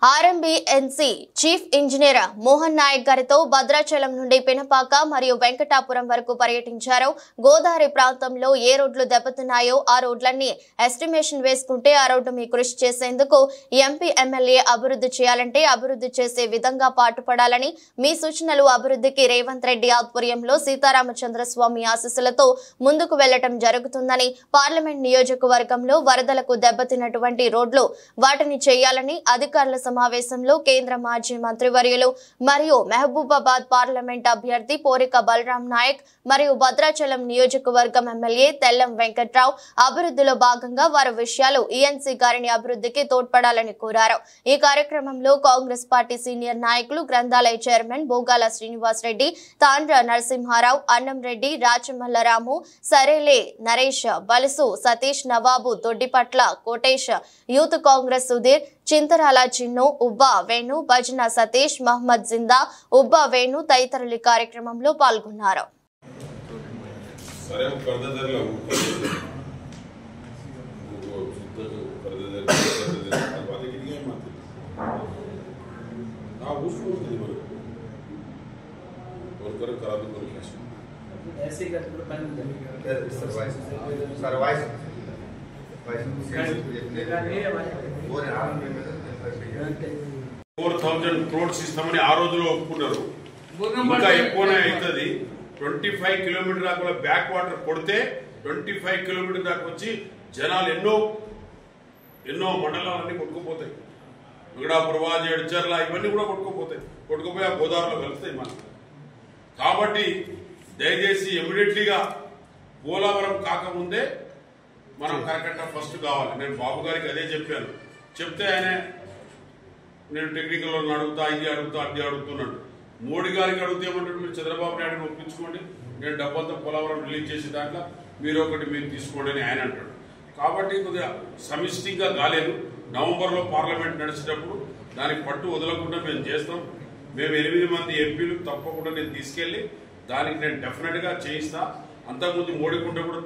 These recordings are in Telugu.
ఆర్ఎంబీఎన్సీ చీఫ్ ఇంజనీర్ మోహన్ నాయక్ గారితో భద్రాచలం నుండి పినపాక మరియు వెంకటాపురం వరకు పర్యటించారు. గోదావరి ప్రాంతంలో ఏ రోడ్లు దెబ్బతిన్నాయో ఆ రోడ్లన్నీ ఎస్టిమేషన్ వేసుకుంటే ఆ రోడ్డు మీ కృషి చేసేందుకు ఎంపీ ఎమ్మెల్యే అభివృద్ధి చేయాలంటే అభివృద్ధి చేసే విధంగా పాటుపడాలని మీ సూచనలు అభివృద్ధికి రేవంత్ రెడ్డి ఆధ్వర్యంలో సీతారామచంద్రస్వామి ఆశీస్సులతో ముందుకు వెళ్లటం జరుగుతుందని, పార్లమెంట్ నియోజకవర్గంలో వరదలకు దెబ్బతిన్నటువంటి రోడ్లు వాటిని చేయాలని అధికారుల సమావేశంలో కేంద్ర మాజీ మంత్రివర్యులు మరియు మహబూబాబాద్ పార్లమెంట్ అభ్యర్థి పోరిక బలరాం నాయక్ మరియు భద్రాచలం నియోజకవర్గం ఎమ్మెల్యే తెల్లం వెంకట్రావు అభివృద్ధిలో భాగంగా వారి విషయాలు ఈఎన్సీ గారిని అభివృద్ధికి తోడ్పడాలని కోరారు. ఈ కార్యక్రమంలో కాంగ్రెస్ పార్టీ సీనియర్ నాయకులు, గ్రంథాలయ చైర్మన్ బోగాల శ్రీనివాస్ రెడ్డి, తాండ్ర నరసింహారావు, అన్నంరెడ్డి, రాచమల్లరాము, సరేలే నరేష్, బలుసు సతీష్, నవాబు, దొడ్డిపట్ల కోటేష్, యూత్ కాంగ్రెస్ సుధీర్, చింతరాల చిన్ను, ఉబ్బా వేణు, భజన సతీష్, మహమ్మద్ జిందా, ఉబ్బా వేణు తదితరులు కార్యక్రమంలో పాల్గొన్నారు. crores ఇస్తామని ఆ రోజులో ఒప్పుకున్నారు. ఇంకా ఎక్కువనే అవుతుంది. 25 కిలోమీటర్ దాకా బ్యాక్ వాటర్ కొడితే 25 కిలోమీటర్ దాకా వచ్చి జనాలు ఎన్నో మండలాలన్నీ కొట్టుకుపోతాయి. వెంకటాపురం, ఎడ్చర్ల ఇవన్నీ కూడా కొట్టుకుపోయి ఆ గోదావరిలో కలుస్తాయి మనం. కాబట్టి దయచేసి ఇమీడియట్లీగా పోలవరం కాకముందే మనం కరకట్ట ఫస్ట్ కావాలి. నేను బాబు గారికి అదే చెప్పాను. చెప్తే ఆయన నేను టెక్నికల్ వాళ్ళని అడుగుతా, ఇది అడుగుతా, అది అడుగుతున్నాడు. మోడీ గారికి అడిగితే ఏమంటాడు, మీరు చంద్రబాబు నాయుడుని ఒప్పించుకోండి, నేను డబ్బంతా పోలవరం రిలీజ్ చేసే దాంట్లో మీరు తీసుకోండి అని ఆయన అంటాడు. కాబట్టి కొద్దిగా సమిష్టిగా కాలేదు. నవంబర్లో పార్లమెంట్ నడిచేటప్పుడు దానికి పట్టు వదలకుండా మేము చేస్తాం. మేము 8 మంది ఎంపీలు తప్పకుండా నేను తీసుకెళ్లి దానికి నేను డెఫినెట్గా చేయిస్తా. అంతకుముందు మోడీకుంట కూడా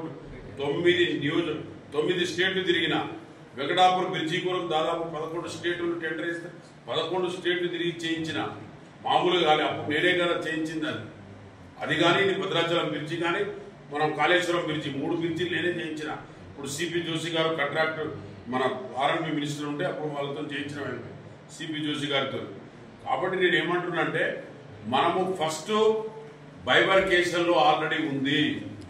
9 స్టేట్లు తిరిగిన. వెంకటాపురం బ్రిడ్జి కొరకు దాదాపు 11 స్టేట్లు టెండర్ ఇస్తే 11 స్టేట్లు తిరిగి చేయించిన. మామూలుగా కానీ అప్పుడు నేనే కదా చేయించింది అది కానీ భద్రాచలం బ్రిడ్జి కానీ మనం కాళేశ్వరం బ్రిడ్జి 3 బ్రిడ్జిలు నేనే చేయించిన. ఇప్పుడు సిపి జోషి గారు కాంట్రాక్టర్ మన ఆర్ఎంపీ మినిస్టర్ ఉంటే అప్పుడు వాళ్ళతో చేయించిన సిపి జోషి గారితో. కాబట్టి నేను ఏమంటున్నా అంటే మనము ఫస్ట్ బైబర్కేషన్లో ఆల్రెడీ ఉంది.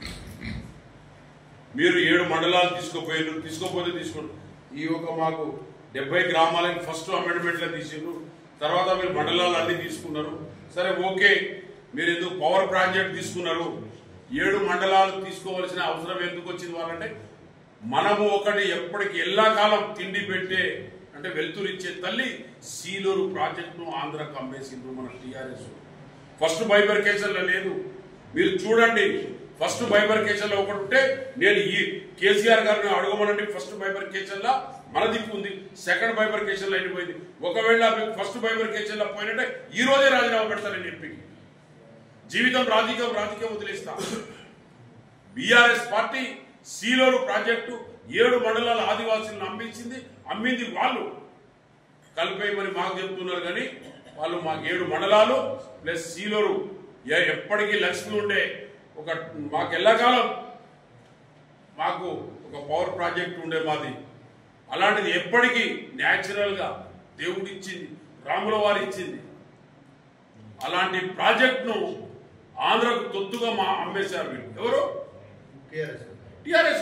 మీరు 7 మండలాలు తీసుకోపోతే తీసుకోండి. ఈ ఒక మాకు 70 గ్రామాలకి ఫస్ట్ అమెండ్మెంట్లో తీసిండ్రు. తర్వాత మీరు మండలాలు అన్ని తీసుకున్నారు. సరే ఓకే, మీరు ఎందుకు పవర్ ప్రాజెక్ట్ తీసుకున్నారు? 7 మండలాలు తీసుకోవాల్సిన అవసరం ఎందుకు వచ్చింది వాళ్ళంటే, మనము ఒకటి ఎప్పటికి ఎల్లాకాలం తిండి పెట్టే అంటే వెలుతురు ఇచ్చే తల్లి సీలూరు ప్రాజెక్టును ఆంధ్రాకు అమ్మేసిండ్రు మన టీఆర్ఎస్. ఫస్ట్ బైబర్కేషన్లో లేదు. మీరు చూడండి, ఫస్ట్ బైబర్కేషన్ లో ఒకటి ఉంటే నేను ఈ కేసీఆర్ గారిని అడగమనండి. ఫస్ట్ బైబర్కేషన్ లా మన దిక్కు ఉంది, సెకండ్ బైబర్కేషన్ లో అయిపోయింది. ఒకవేళ మీకు ఫస్ట్ బైబర్కేషన్ లో పోయినట్టే ఈ రోజే రాజీనామా పెడతానని ఎంపీకి. జీవితం రాజకీయం వదిలేస్తా. బీఆర్ఎస్ పార్టీ సీలోరు ప్రాజెక్టు 7 మండలాల ఆదివాసీలను అమ్మింది వాళ్ళు. కలిపేయమని మాకు చెప్తున్నారు కానీ వాళ్ళు మాకు 7 మండలాలు ప్లస్ సీలోరు ఎప్పటికీ లక్ష్మి ఉండే మాకు ఎల్లకాలం మాకు ఒక పవర్ ప్రాజెక్ట్ ఉండే మాది. అలాంటిది ఎప్పటికీ న్యాచురల్ గా దేవుడు ఇచ్చింది, రాముల వారు ఇచ్చింది. అలాంటి ప్రాజెక్ట్ ను ఆంధ్రకు తొత్తుగా అమ్మేశారు వీళ్ళు. ఎవరు? టిఆర్ఎస్.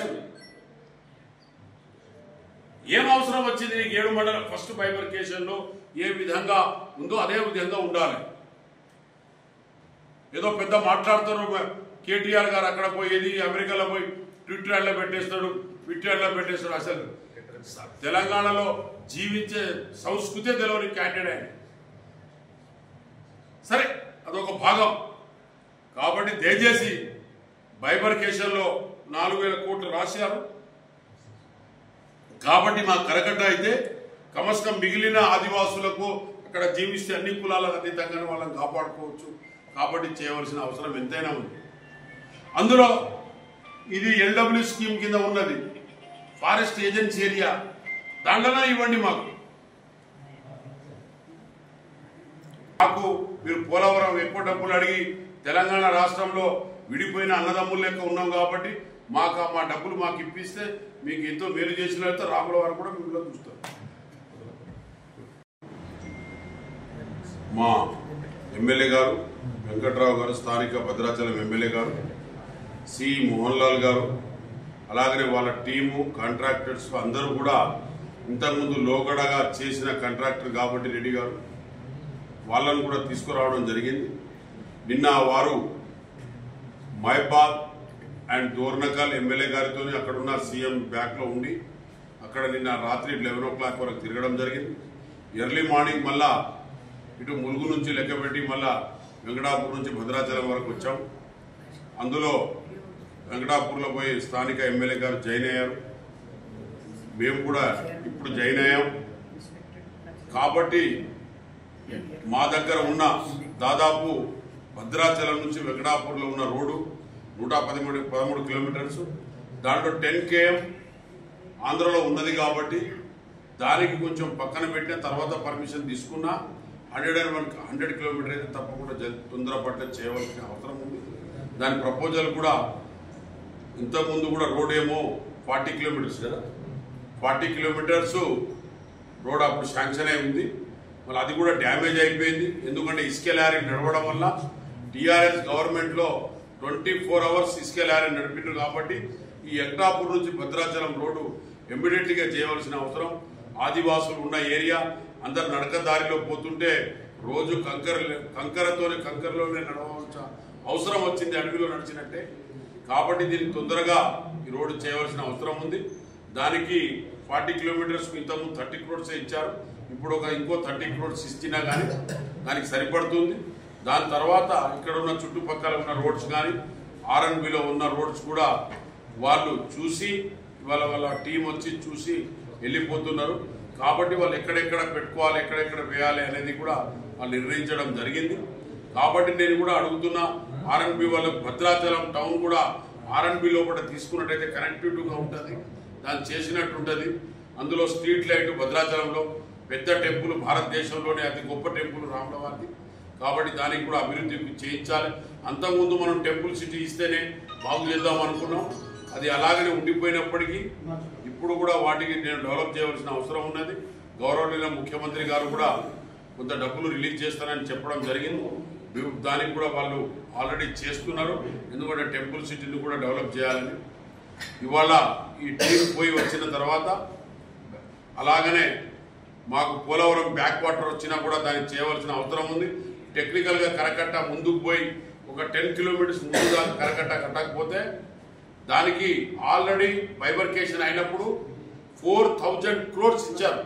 ఏం అవసరం వచ్చింది నీకు 7 మండలం? ఫస్ట్ బైబర్కేషన్ లో ఏ విధంగా ఉందో అదే విధంగా ఉండాలి. ఏదో పెద్ద మాట్లాడుతారు. కేటీఆర్ గారు అక్కడ పోయేది అమెరికాలో పోయి ట్విట్టర్లో పెట్టేస్తాడు. అసలు తెలంగాణలో జీవించే సంస్కృతే తెలియని క్యాండిడేట్. సరే, అదొక భాగం. కాబట్టి దయచేసి బైబర్కేషన్లో 4000 కోట్లు రాశారు. కాబట్టి మా కరకట్ట అయితే కమస్కం మిగిలిన ఆదివాసులకు అక్కడ జీవిస్తే అన్ని కులాలకు అతీతంగానే వాళ్ళని కాపాడుకోవచ్చు. కాబట్టి చేయవలసిన అవసరం ఎంతైనా ఉంది. అందులో ఇది ఎల్డబ్ల్యూ స్కీమ్ కింద ఉన్నది, ఫారెస్ట్ ఏజెన్సీ ఏరియా. దాంట్లోనే ఇవ్వండి మాకు. మాకు మీరు పోలవరం ఎక్కువ డబ్బులు అడిగి తెలంగాణ రాష్ట్రంలో విడిపోయిన అన్నదమ్ముల లెక్క ఉన్నాం కాబట్టి మాకు మా డబ్బులు మాకు ఇప్పిస్తే మీకు ఎంతో మేలు చేసినట్టు రాముల వారు కూడా మిమ్మల్ని చూస్తారు. మా ఎమ్మెల్యే గారు వెంకట్రావు గారు, స్థానిక భద్రాచలం ఎమ్మెల్యే గారు, సి మోహన్ లాల్ గారు, అలాగనే వాళ్ళ టీము కాంట్రాక్టర్స్ అందరూ కూడా ఇంతకుముందు లోగడగా చేసిన కాంట్రాక్టర్ కాబట్టి రెడ్డి గారు వాళ్ళను కూడా తీసుకురావడం జరిగింది. నిన్న వారు మైబాద్ అండ్ దోర్నకల్ ఎమ్మెల్యే గారితో అక్కడున్న సీఎం బ్యాక్ లో ఉండి అక్కడ నిన్న రాత్రి 11 o'clock వరకు తిరగడం జరిగింది. ఎర్లీ మార్నింగ్ మళ్ళా ఇటు ములుగు నుంచి లెక్కపెట్టి మళ్ళా వెంకటాపూర్ నుంచి భద్రాచలం వరకు వచ్చాం. అందులో వెంకటాపూర్లో పోయి స్థానిక ఎమ్మెల్యే గారు జాయిన్ అయ్యారు, మేము కూడా ఇప్పుడు జాయిన్ అయ్యాం. కాబట్టి మా దగ్గర ఉన్న దాదాపు భద్రాచలం నుంచి వెంకటాపూర్లో ఉన్న రోడ్డు 113 కిలోమీటర్స్, దాంట్లో 10 km ఆంధ్రలో ఉన్నది కాబట్టి దానికి కొంచెం పక్కన పెట్టిన తర్వాత పర్మిషన్ తీసుకున్నా 100 కిలోమీటర్ అయితే తప్పకుండా తొందరపట్ల చేయవలసిన అవసరం ఉంది. దాని ప్రపోజల్ కూడా ఇంతకుముందు కూడా రోడ్ ఏమో 40 కిలోమీటర్స్ కదా, 40 కిలోమీటర్స్ రోడ్ అప్పుడు శాంక్షన్ అయి ఉంది. మళ్ళీ అది కూడా డ్యామేజ్ అయిపోయింది. ఎందుకంటే ఇసుక లారీ నడవడం వల్ల టీఆర్ఎస్ గవర్నమెంట్లో 24 hours ఇసుక లారీ నడిపిండ్రు కాబట్టి ఈ వెంకటాపూర్ నుంచి భద్రాచలం రోడ్డు ఇమ్మీడియట్ గా చేయవలసిన అవసరం. ఆదివాసులు ఉన్న ఏరియా అందరు నడక దారిలో పోతుంటే రోజు కంకరలోనే నడవవలసిన అవసరం వచ్చింది, అడవిలో నడిచినట్టే. కాబట్టి దీన్ని తొందరగా ఈ రోడ్డు చేయవలసిన అవసరం ఉంది. దానికి 40 కిలోమీటర్స్ ఇంతకుముందు 30 crores ఇచ్చారు, ఇప్పుడు ఇంకో 30 crores ఇచ్చినా కానీ దానికి సరిపడుతుంది. దాని తర్వాత ఇక్కడ ఉన్న చుట్టుపక్కల ఉన్న రోడ్స్ కానీ ఆర్ఎన్బిలో ఉన్న రోడ్స్ కూడా వాళ్ళు చూసి వాళ్ళ టీం వచ్చి చూసి వెళ్ళిపోతున్నారు. కాబట్టి వాళ్ళు ఎక్కడెక్కడ పెట్టుకోవాలి, ఎక్కడెక్కడ వేయాలి అనేది కూడా వాళ్ళు నిర్ణయించడం జరిగింది. కాబట్టి నేను కూడా అడుగుతున్నా, ఆర్ఎన్బి వాళ్ళకు భద్రాచలం టౌన్ కూడా ఆర్ఎన్బి లోపల తీసుకున్నట్టయితే కనెక్టివిటీగా ఉంటుంది, దాన్ని చేసినట్టు ఉంటుంది. అందులో స్ట్రీట్ లైట్ భద్రాచలంలో పెద్ద టెంపుల్, భారతదేశంలోనే అతి గొప్ప టెంపుల్ రాముల వారిది కాబట్టి దానికి కూడా అభివృద్ధి చేయించాలి. అంతకుముందు మనం టెంపుల్ సిటీ ఇస్తేనే బాగు చేద్దాం అనుకున్నాం, అది అలాగనే ఉండిపోయినప్పటికీ ఇప్పుడు కూడా వాటికి నేను డెవలప్ చేయవలసిన అవసరం ఉన్నది. గౌరవనీయ ముఖ్యమంత్రి గారు కూడా కొంత డబ్బులు రిలీజ్ చేస్తానని చెప్పడం జరిగింది. దానికి కూడా వాళ్ళు ఆల్రెడీ చేస్తున్నారు, ఎందుకంటే టెంపుల్ సిటీని కూడా డెవలప్ చేయాలని. ఇవాళ ఈ టీం పోయి వచ్చిన తర్వాత అలాగనే మాకు పోలవరం బ్యాక్ వాటర్ వచ్చినా కూడా దానికి చేయవలసిన అవసరం ఉంది. టెక్నికల్గా కరకట్ట ముందుకు పోయి ఒక 10 kilometers ముందుగా కరకట్ట కట్టకపోతే దానికి ఆల్రెడీ బైబర్కేషన్ అయినప్పుడు 4,000 crores ఇచ్చారు.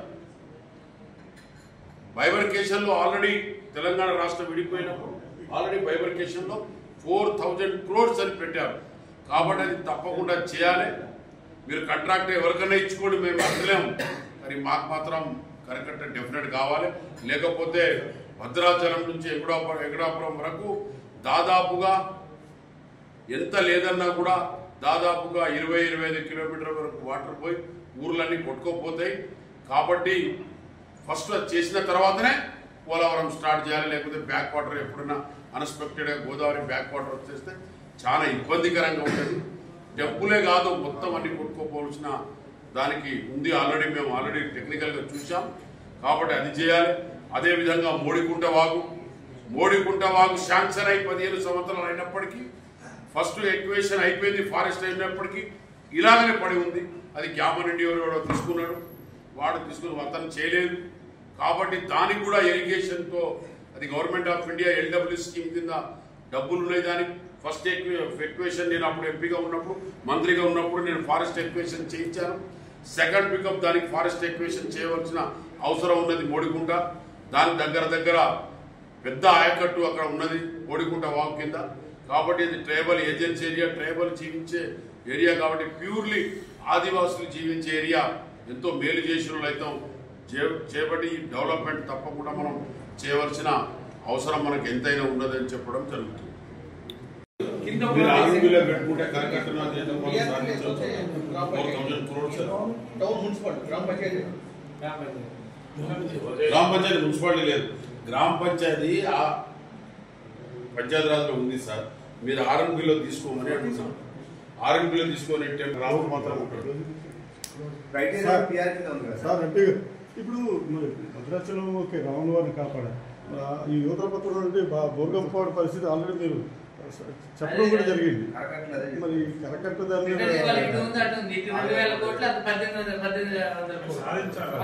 బైబర్కేషన్ లో ఆల్రెడీ తెలంగాణ రాష్ట్రం విడిపోయినప్పుడు ఆల్రెడీ బైబర్కేషన్ లో 4,000 crores అని పెట్టారు. కాబట్టి అది తప్పకుండా చేయాలి. మీరు కాంట్రాక్ట్ ఎవరికైనా ఇచ్చుకోండి, మేము అసలేము, మరి మాకు మాత్రం కరకట్ట డెఫినెట్ కావాలి. లేకపోతే భద్రాచలం నుంచి వెంకటాపురం వరకు దాదాపుగా ఎంత లేదన్నా కూడా దాదాపుగా 20-25 కిలోమీటర్ల వరకు వాటర్ పోయి ఊర్లన్నీ కొట్టుకోపోతాయి. కాబట్టి ఫస్ట్ అది చేసిన తర్వాతనే పోలవరం స్టార్ట్ చేయాలి. లేకపోతే బ్యాక్ వాటర్ ఎప్పుడైనా అన్ఎక్స్పెక్టెడ్గా గోదావరి బ్యాక్ వాటర్ వచ్చేస్తే చాలా ఇబ్బందికరంగా ఉంటుంది. టెంపులే కాదు, మొత్తం అన్ని కొట్టుకోపోవలసిన దానికి ఉంది. మేము ఆల్రెడీ టెక్నికల్గా చూసాం కాబట్టి అది చేయాలి. అదేవిధంగా మోడికుంట వాగు శాంక్షన్ అయి 15 సంవత్సరాలు అయినప్పటికీ ఫస్ట్ ఎక్వేషన్ అయిపోయింది, ఫారెస్ట్ అయినప్పటికీ ఇలాగనే పడి ఉంది. అది గ్యామరెడ్డి ఎవరో తీసుకున్నాడు, వాడు తీసుకుని వర్తన చేయలేదు. కాబట్టి దానికి కూడా ఇరిగేషన్తో అది government of India LW scheme కింద డబ్బులు ఉన్నాయి. దానికి ఫస్ట్ ఎక్వేషన్ నేను అప్పుడు ఎంపీగా ఉన్నప్పుడు, మంత్రిగా ఉన్నప్పుడు నేను ఫారెస్ట్ ఎక్వేషన్ చేయించాను. సెకండ్ పికప్ దానికి ఫారెస్ట్ ఎక్వేషన్ చేయవలసిన అవసరం ఉన్నది మోడికుంట. దాని దగ్గర పెద్ద ఆయకట్టు అక్కడ ఉన్నది మోడికుంట వాగు కింద. కాబట్టి ఇది ట్రైబల్ ఏజెన్సీ ఏరియా, ట్రైబల్ జీవించే ఏరియా కాబట్టి ప్యూర్లీ ఆదివాసులు జీవించే ఏరియా. ఎంతో మేలు చేసిన అయితే చేపట్టి ఈ డెవలప్మెంట్ తప్పకుండా మనం చేయవలసిన అవసరం మనకు ఎంతైనా ఉన్నదని చెప్పడం జరుగుతుంది. గ్రామ పంచాయతీ మున్సిపాలిటీ లేదు, గ్రామ పంచాయతీ పంచాయతీరాజ్లో ఉంది సార్. మీరు ఆర్ఎన్బిలో తీసుకోమని అడుగుతున్నాం. ఆర్ఎన్బిలో తీసుకొని గ్రామం మాత్రం ఉంటుంది సార్. అంటే ఇప్పుడు మరి భద్రాచలం ఓకే రాముల వారిని కాపాడారు. ఈ యువత పత్రం అంటే బోర్గంపాడు పరిస్థితి ఆల్రెడీ మీరు చెప్పడం కూడా జరిగింది. మరి కరకట్ట దాన్ని